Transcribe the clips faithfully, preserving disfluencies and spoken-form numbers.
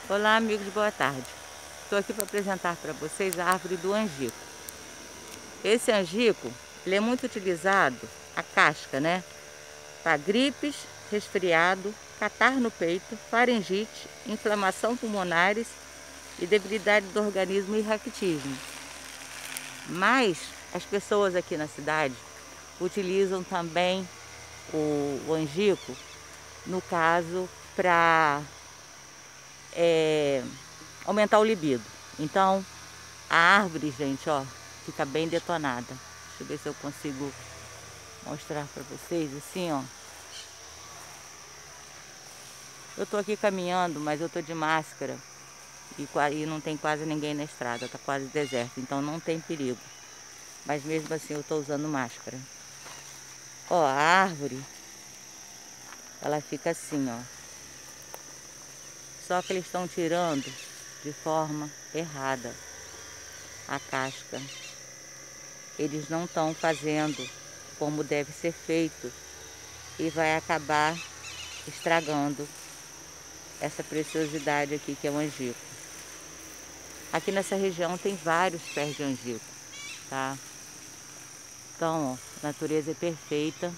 Olá, amigos, boa tarde. Estou aqui para apresentar para vocês a árvore do angico. Esse angico, ele é muito utilizado, a casca, né? Para gripes, resfriado, catarro no peito, faringite, inflamação pulmonares e debilidade do organismo e raquitismo. Mas as pessoas aqui na cidade utilizam também o, o angico, no caso, para é, aumentar o libido. Então, a árvore, gente, ó, fica bem detonada. Deixa eu ver se eu consigo mostrar para vocês assim, ó. Eu tô aqui caminhando, mas eu tô de máscara e, e não tem quase ninguém na estrada, tá quase deserto, então não tem perigo. Mas mesmo assim eu tô usando máscara. Ó, a árvore, ela fica assim, ó. Só que eles estão tirando de forma errada a casca. Eles não estão fazendo como deve ser feito e vai acabar estragando essa preciosidade aqui que é o angico. Aqui nessa região tem vários pés de angico, tá? Então, ó, a natureza é perfeita.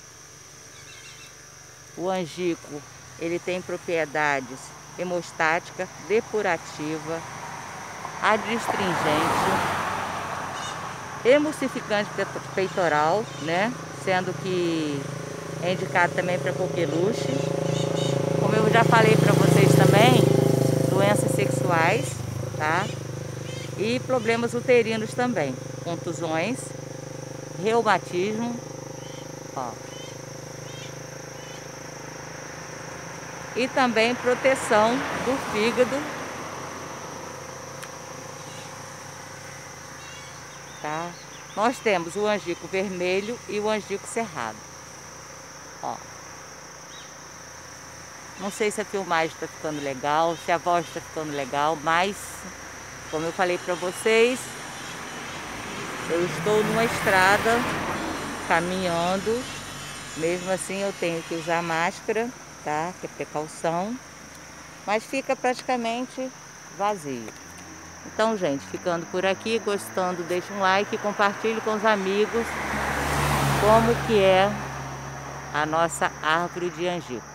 O angico, ele tem propriedades hemostática, depurativa, adstringente, emulsificante peitoral, né? Sendo que é indicado também para coqueluche. Como eu já falei para vocês também, doenças sexuais, tá? E problemas uterinos também, contusões, reumatismo, ó. E também proteção do fígado, tá? Nós temos o angico vermelho e o angico cerrado, ó. Não sei se a filmagem está ficando legal, se a voz está ficando legal, mas, como eu falei para vocês, eu estou numa estrada, caminhando, mesmo assim eu tenho que usar máscara, tá? Que é precaução, mas fica praticamente vazio. Então, gente, ficando por aqui, gostando, deixa um like, compartilhe com os amigos como que é a nossa árvore de angico.